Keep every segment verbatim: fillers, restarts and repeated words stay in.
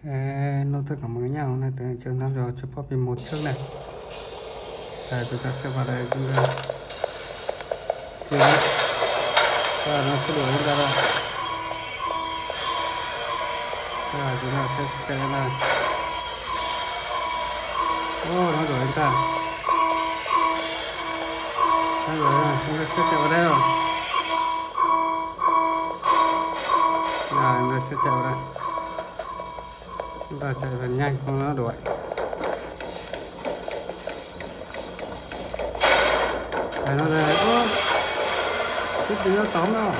Hello tất cả mọi người nha, hôm nay từ trường năm rồi cho Poppy một trước này. Rồi chúng ta sẽ vào đây chúng ta kia và nó sẽ đuổi chúng ta ra. Rồi chúng ta sẽ chạy ra. Ô, nó đuổi chúng ta. Nó đuổi rồi, chúng ta sẽ chạy vào đây rồi. Rồi chúng ta sẽ chạy vào đây. Chúng ta chạy thật nhanh không nó đuổi. Đấy, nó ra. Ô, suýt tí nó tóm đâu.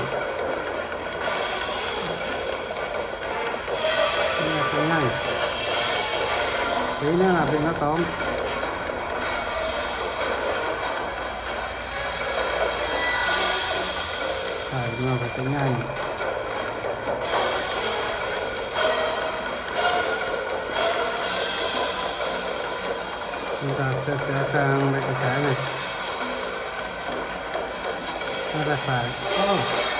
Chúng ta chạy nhanh. Tí nữa là bị nó tóm. Đấy, chúng ta phải chạy nhanh. Chúng ta sẽ sẽ sang bên trái này, nó ra phải. Oh.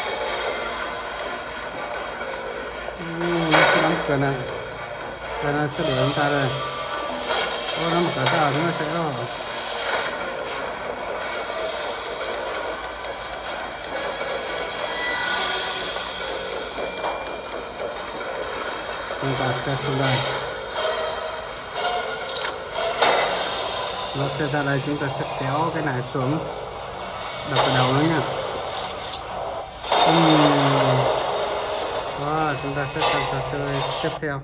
Uhm, nó sẽ đóng cửa này, và nó sẽ đuổi chúng ta đây. Oh, nó một cả rào chúng ta sẽ rồi. Chúng ta sẽ xuống đây. Nó sẽ ra đây, chúng ta sẽ kéo cái này xuống, đập vào đầu nó nha. uhm. Wow, chúng ta sẽ sang trò chơi tiếp theo.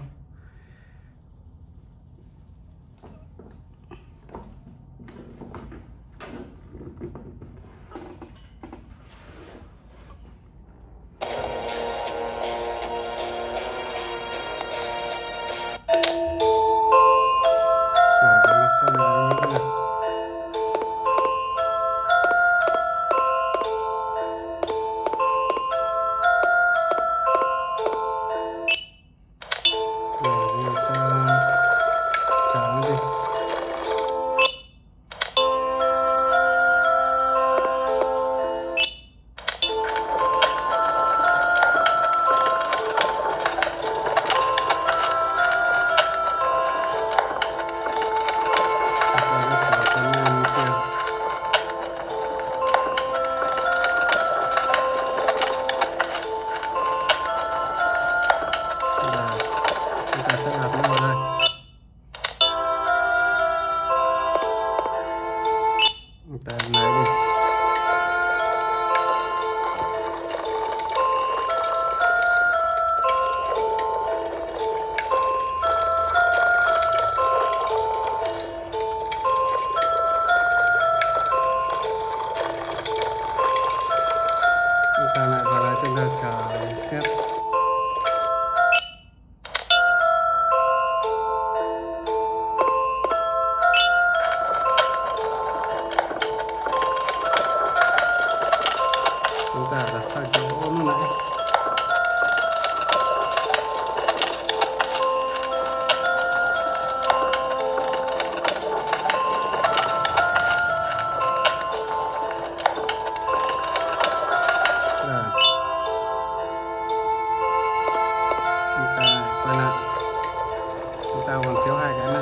Chúng ta đặt sang chỗ lúc nãy. Rồi. Chúng ta lại quay lại. Chúng ta còn thiếu hai cái nữa.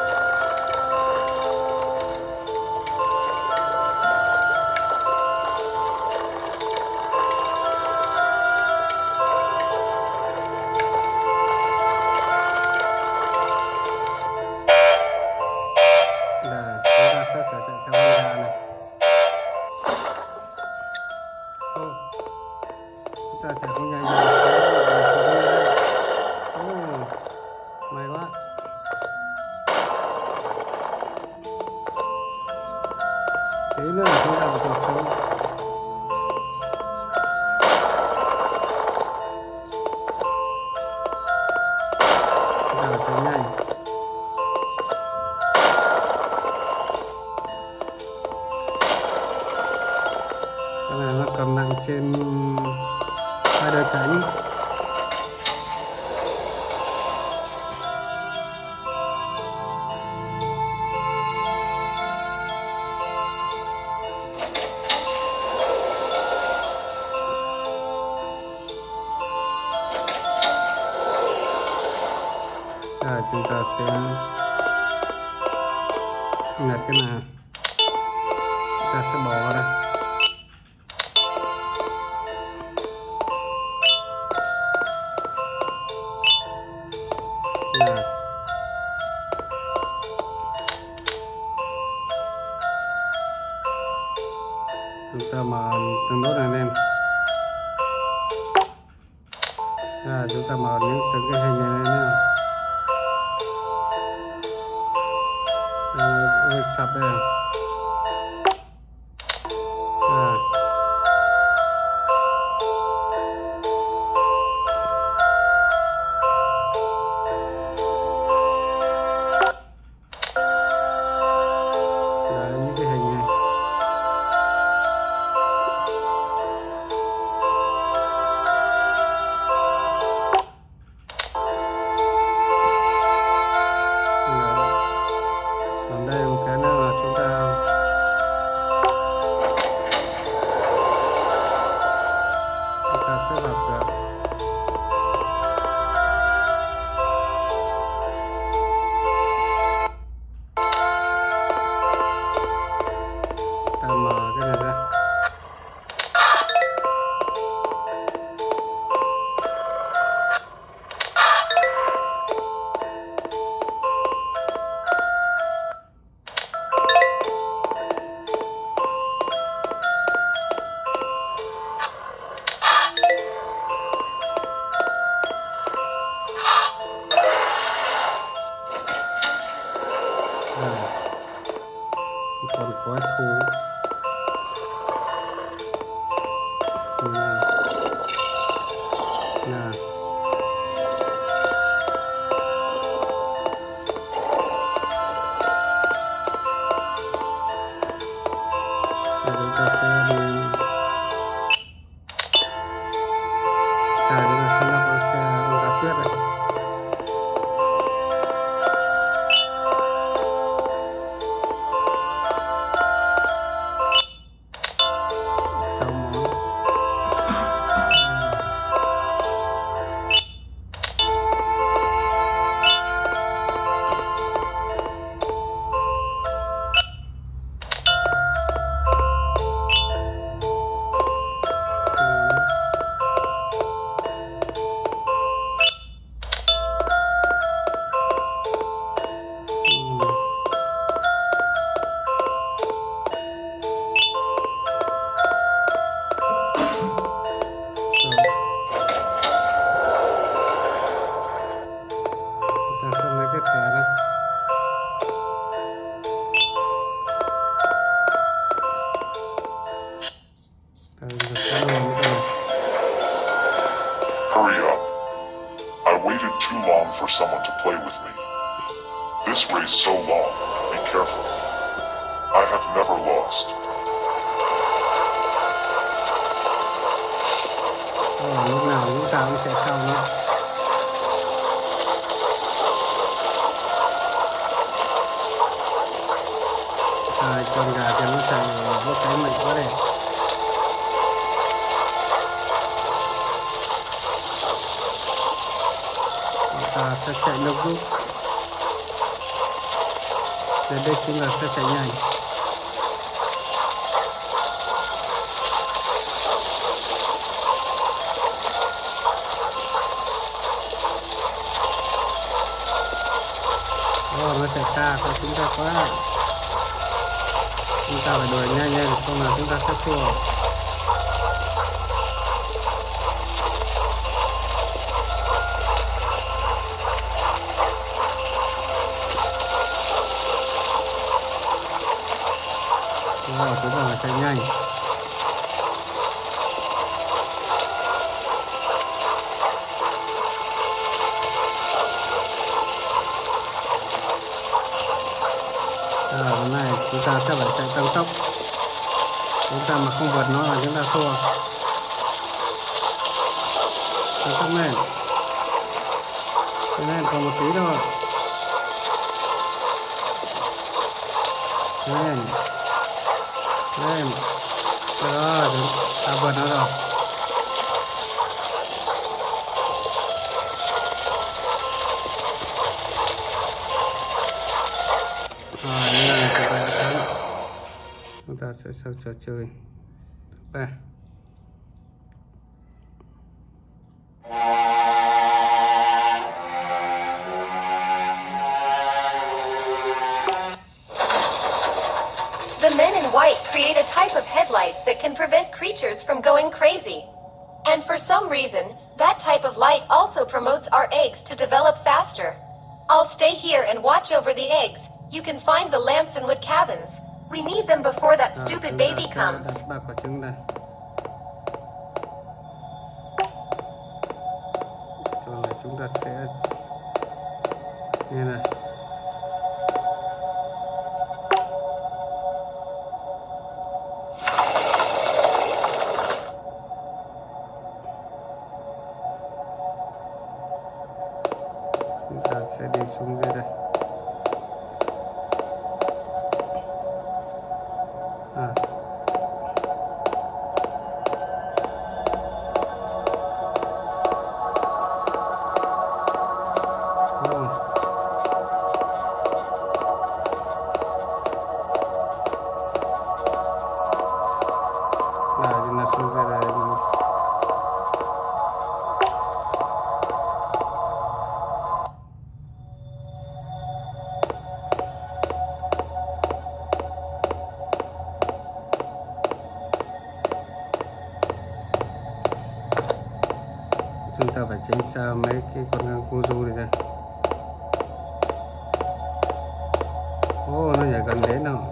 Ta chạy không nhanh được. Oh, may quá. Tí nữa là chúng ta phải tụt xuống. Chúng ta phải chạy nhanh. Cái này nó cầm nặng trên hai đôi cánh. Rồi chúng ta sẽ nhặt cái nào, chúng ta sẽ bỏ vào đây. Rồi. Chúng ta mở từng nốt này lên. Rồi chúng ta mở những từng cái hình này lên nha. Ôi sập đây. À. Đấy, những cái hình này. Còn đây một cái nữa là chúng ta chúng ta sẽ vào cửa. Ta mở cái này ra. À, còn quái thú nào nào chúng ta sẽ đi à chúng ta sẽ lắp vào xe giặt tuyết này. Hurry up. I waited too long for someone to play with me. This race so long. Be careful. I have never lost. Ờ, lúc nào chúng ta cũng sẽ xong nhé. Rồi con gà cho nó chạy vô cái mạnh quá đây. Chúng ta sẽ chạy nước rút. Đến đây chúng ta sẽ chạy nhanh. Ồ, nó chạy xa của chúng ta quá. Chúng ta phải đuổi nhanh lên, không là chúng ta sẽ thua. Rồi, chúng ta phải chạy nhanh. À, hôm nay chúng ta sẽ phải chạy tăng tốc. Chúng ta mà không vượt nó là chúng ta thua. Tăng tốc lên. Lên còn một tí thôi. Lên. Lên. Rồi, ta vượt nó rồi. ta sẽ sang trò chơi ba. The men in white create a type of headlight that can prevent creatures from going crazy. And for some reason, that type of light also promotes our eggs to develop faster. I'll stay here and watch over the eggs. You can find the lamps in wood cabins. We need them before that Rồi, stupid chúng baby ta sẽ comes. đặt ba quả trứng đây. Rồi này chúng ta sẽ như này. Chúng ta sẽ đi xuống dưới đây. À. Oh. Rồi chúng ta xuống dưới đây. Chúng ta phải tránh xa mấy cái con cô ru này ra. Ô, nó nhảy gần đến nào.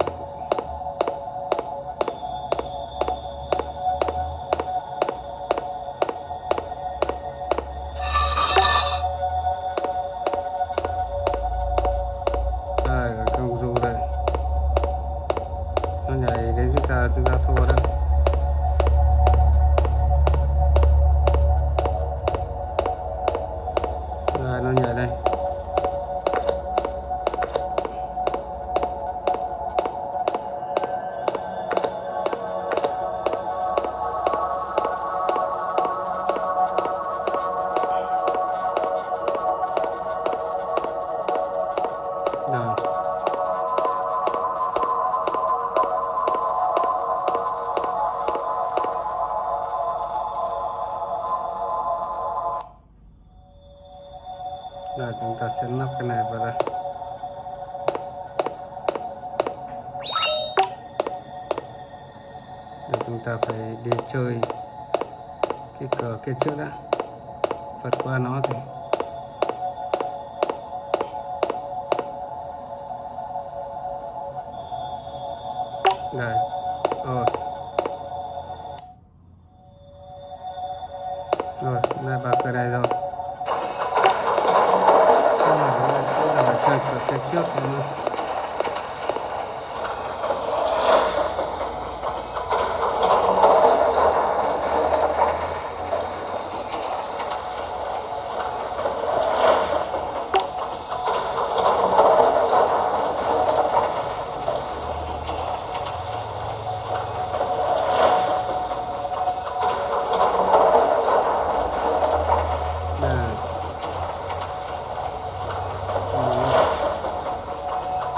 À, con ru đây. Nó nhảy đến chúng ta, chúng ta thua đó. Rồi nó nhảy đây. Rồi. Rồi chúng ta sẽ lắp cái này vào đây. Để chúng ta phải đi chơi cái cờ kia trước đã. Vượt qua nó thì đây. Rồi. Rồi, lại vào cờ này rồi. Chúng ta phải chơi cờ kia trước đúng không? Đây.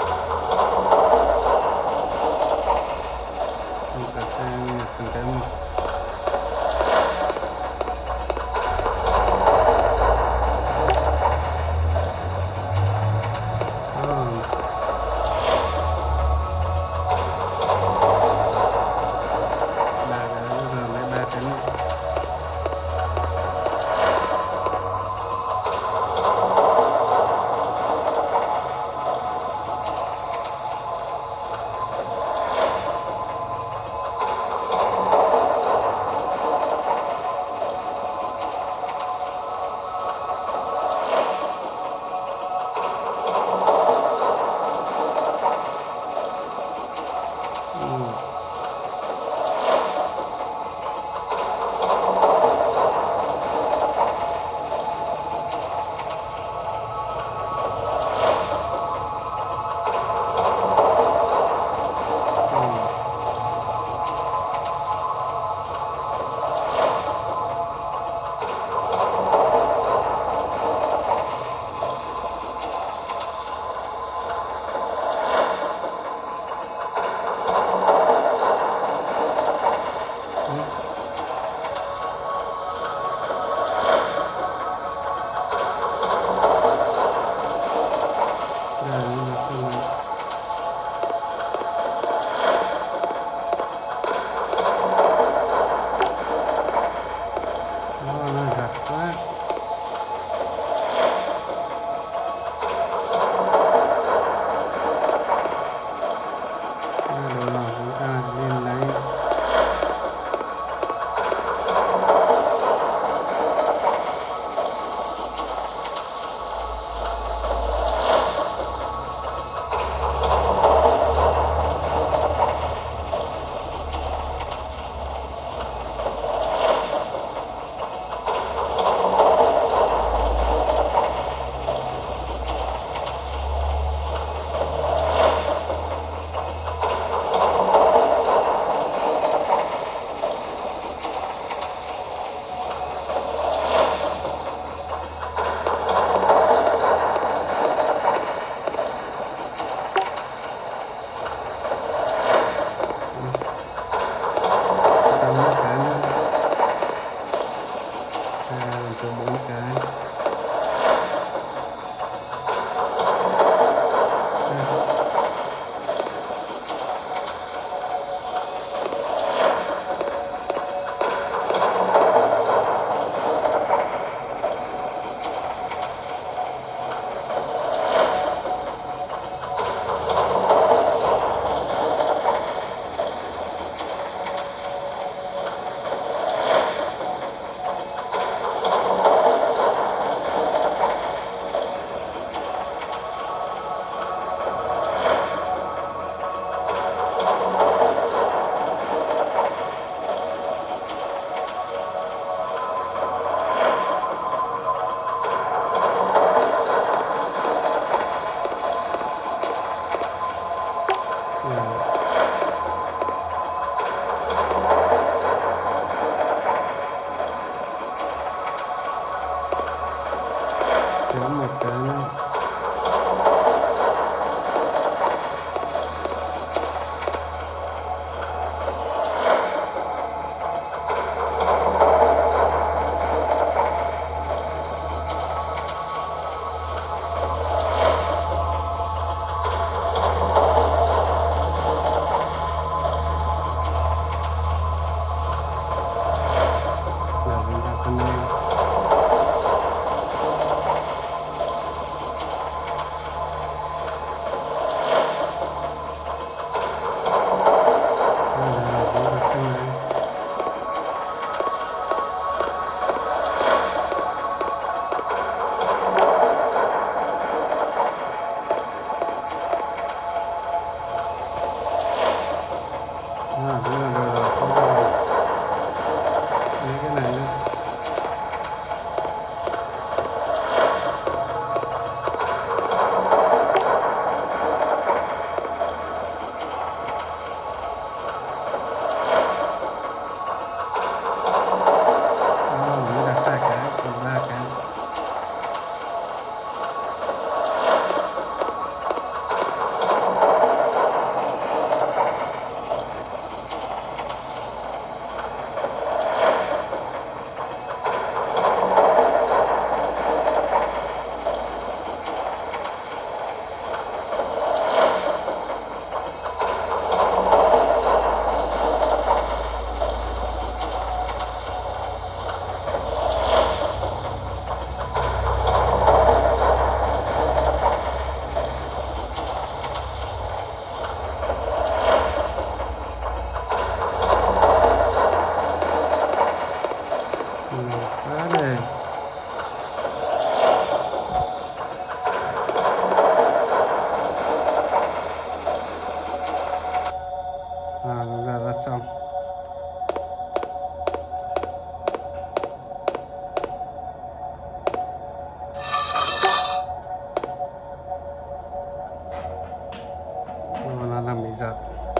giật.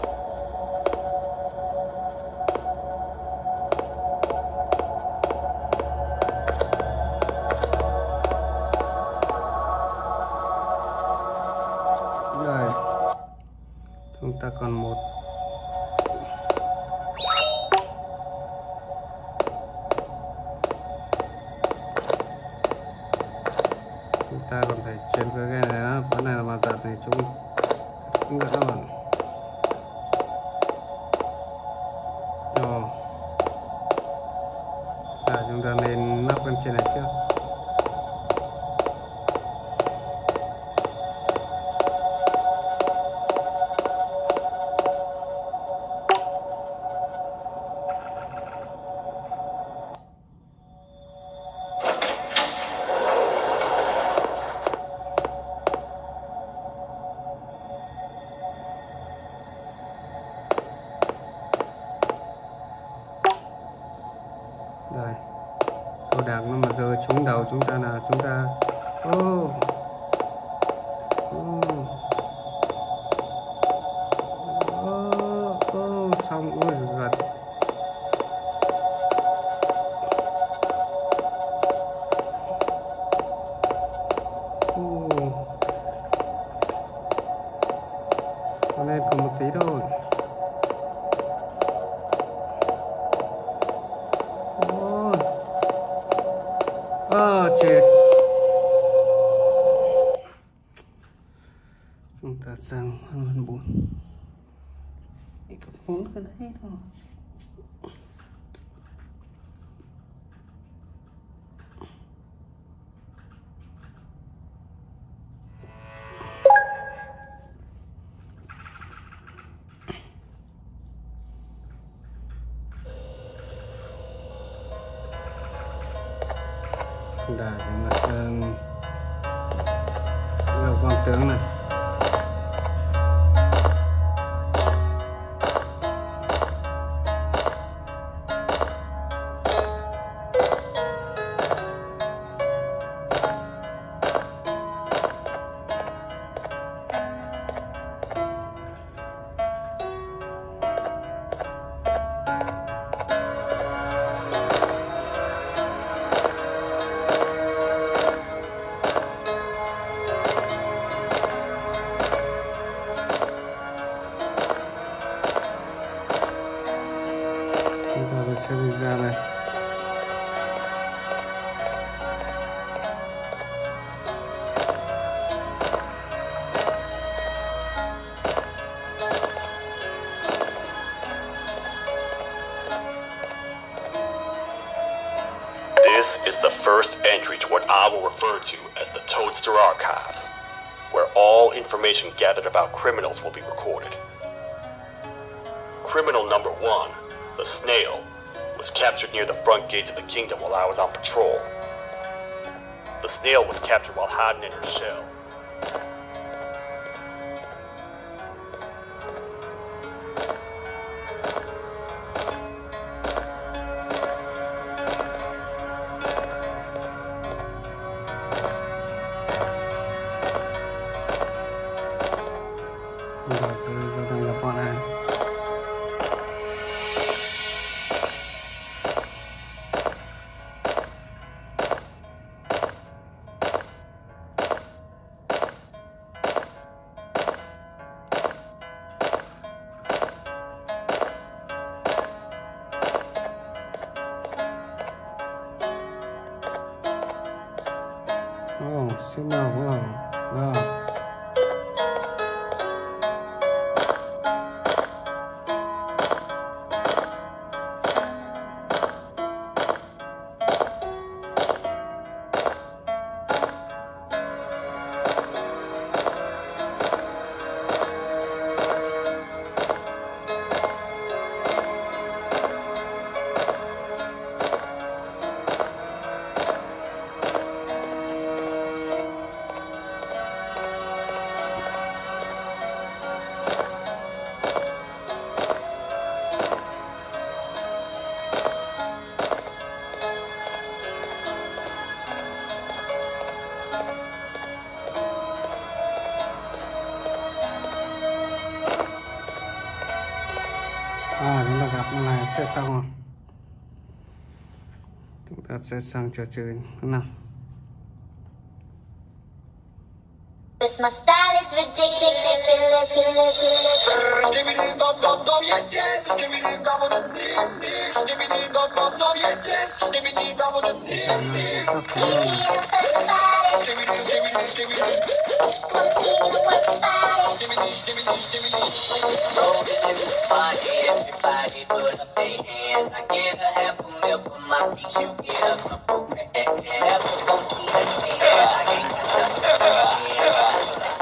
Rồi, chúng ta còn một. Chúng ta còn phải chuyển cái này đó, cái này là mà giật thì chúng cũng rất là bẩn. Rồi, à, chúng ta nên lắp bên trên này trước. Rồi, đồ đạc nó mà rơi trúng đầu chúng ta là chúng ta ô oh. oh. oh. oh. xong ôi giật. oh. Con lên còn một tí thôi. Ờ, chết. Chúng ta sang hơn bốn. Bốn cái đấy thôi. Đây là sơn đầu con tướng này. Sẽ đi ra này. This is the first entry to what I will refer to as the Toadster Archives, where all information gathered about criminals will be recorded. Criminal number one, the Snail, was captured near the front gate of the kingdom while I was on patrol. The Snail was captured while hiding in her shell. Giờ đây là bọn này. Oh, siêu màu cũng là. Rồi. như này sẽ xong rồi. Chúng ta sẽ sang trò chơi thứ năm. This my style is ridiculous, ridiculous. Skibbity bum bum bum, yes yes. Skibbity bum bum dim dim. Skibbity bum bum bum, yes yes. Skibbity bum bum dim dim. Skibbity skibbity skibbity. Skibbity skibbity skibbity. Rolling in the party, everybody put up their hands. I get a half a meal for my peace, you get a couple grand. Never gon' see that man. I ain't got nothing to do.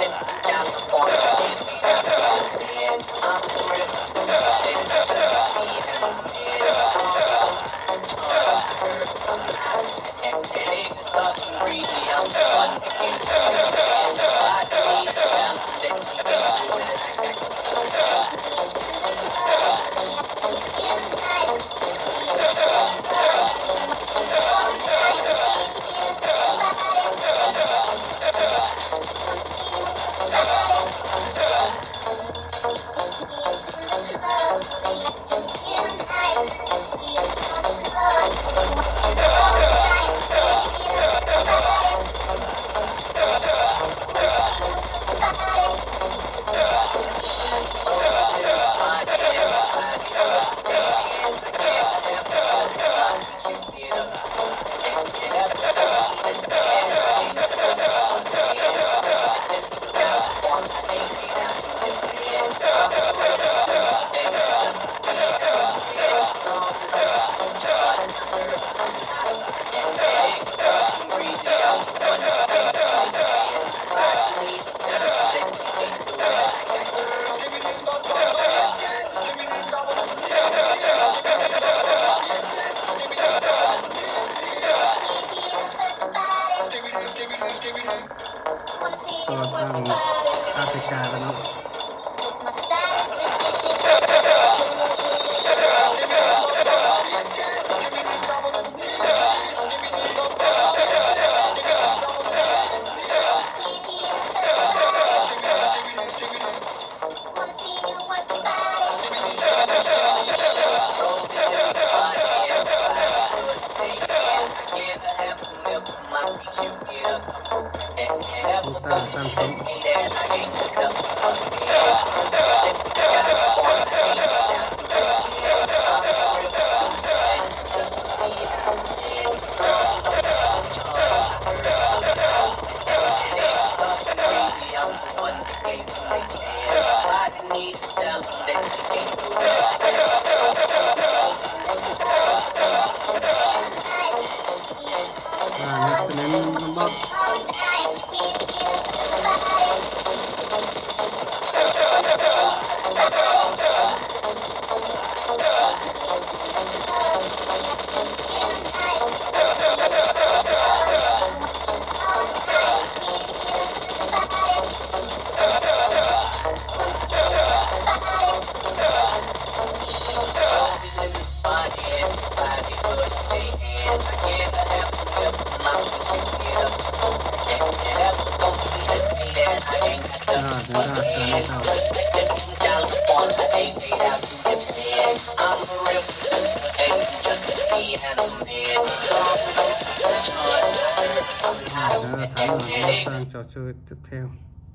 Sang trò chơi tiếp theo.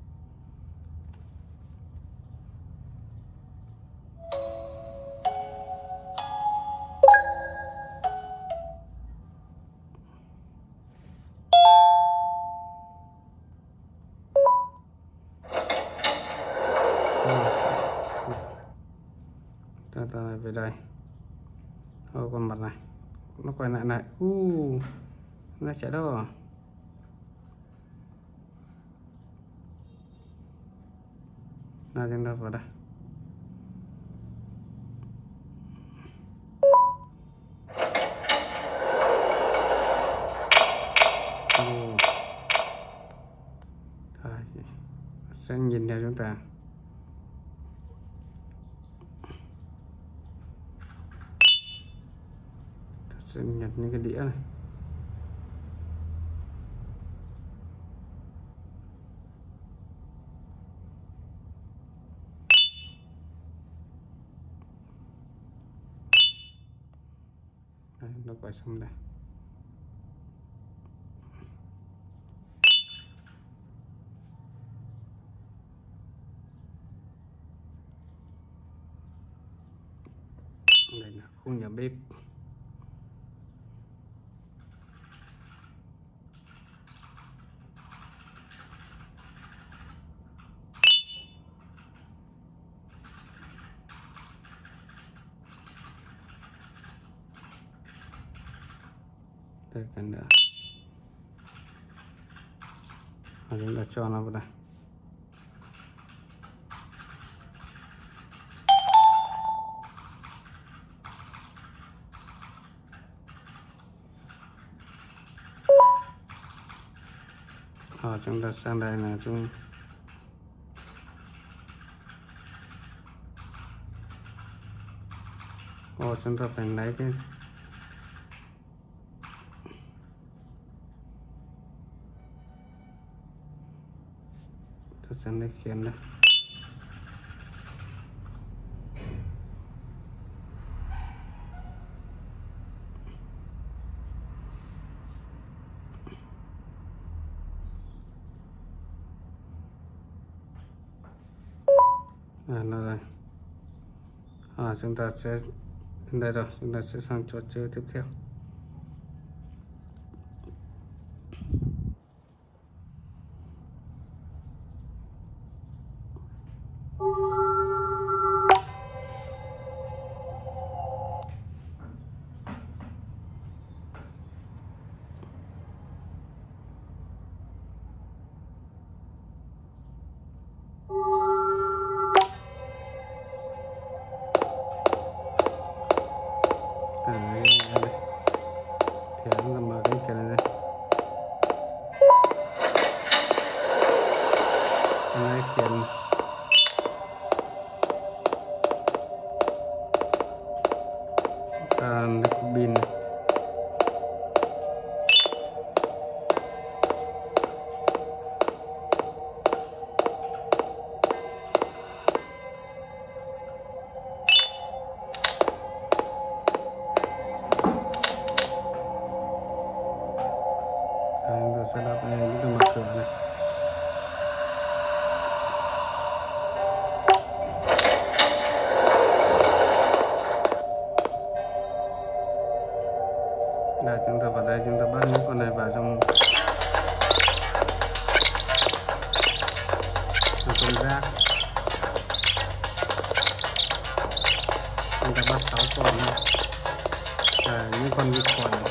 Ta ta về đây. Ô, con mặt này nó quay lại này. U uh, nó chạy đâu à? Nào chúng ta vào đây. Oh. Đây. Sẽ nhìn theo chúng ta. Sẽ nhặt những cái đĩa này. nó quay xong đây. Đây là khu nhà bếp. Đây cái nữa. Và chúng ta cho nó vào đây. Rồi chúng ta sang đây là chúng Ồ, chúng ta phải lấy cái tôi sẽ lấy khiên đây. À, nó đây. À, chúng ta sẽ đến đây rồi, chúng ta sẽ sang trò chơi tiếp theo. Pin rồi sẽ đập này, chúng ta mở cửa này. Đây, chúng ta vào đây, chúng ta bắt những con này vào trong trong rác. Chúng ta bắt sáu con này. À, những con vi khuẩn này.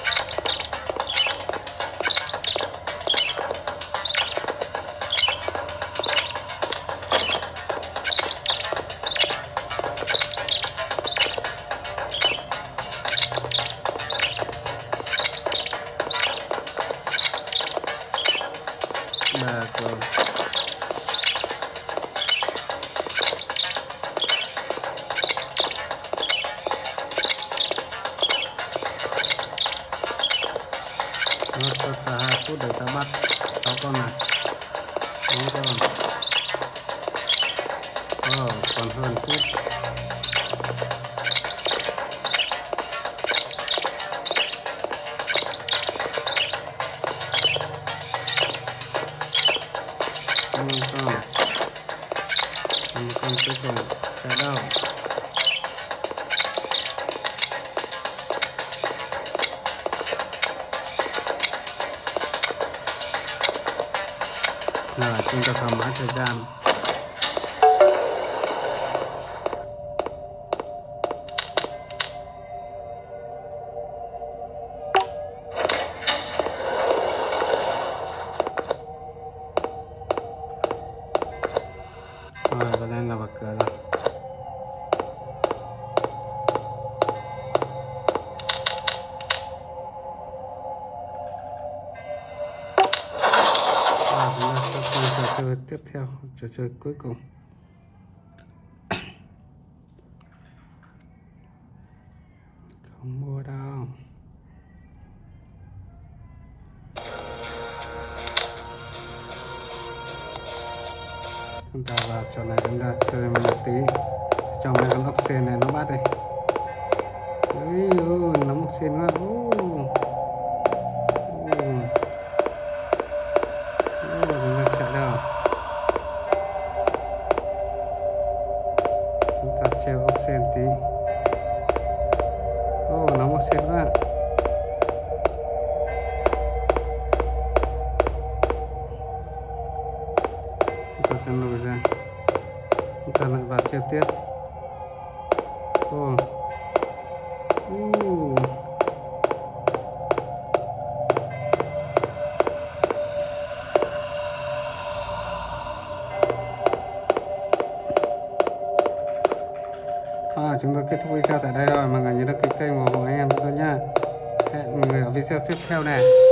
Là rồi. Nó cho ta hai phút để ta bắt sáu con này. Bốn con. Ờ, còn hơn phút. Năm con, năm con cuối cùng chạy đâu? Rồi chúng ta thoải mái thời gian. Rồi, và đây là bật cửa rồi. Và chúng ta sẽ sang trò chơi tiếp theo, trò chơi cuối cùng. Không mua đâu. Chúng ta vào trò này, chúng ta chơi một tí trong mấy con ốc sên này nó bắt đây. Ừ. Ui, ừ, nó một xin quá. Uh. Uh. Uh, chúng ta chạy đâu? Chúng ta treo ốc sen tí. Oh, nó một xin quá. Chúng ta sẽ lùi ra. Chúng ta lại vào treo tiếp. Oh. Uh. À, chúng tôi kết thúc video tại đây rồi. Mọi người nhớ đăng ký kênh và ủng hộ anh em chúng tôi nha. Hẹn mọi người ở video tiếp theo này.